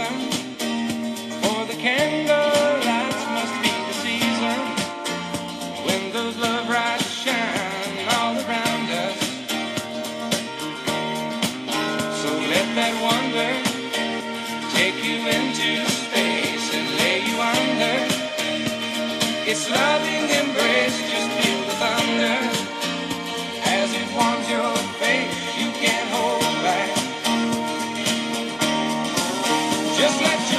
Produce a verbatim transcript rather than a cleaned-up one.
reason for the candle lights must be the season when those love lights shine all around us. So let that wonder take you into space and lay you under its loving embrace. Just feel the thunder as it warms your face. You can't hold back. Just let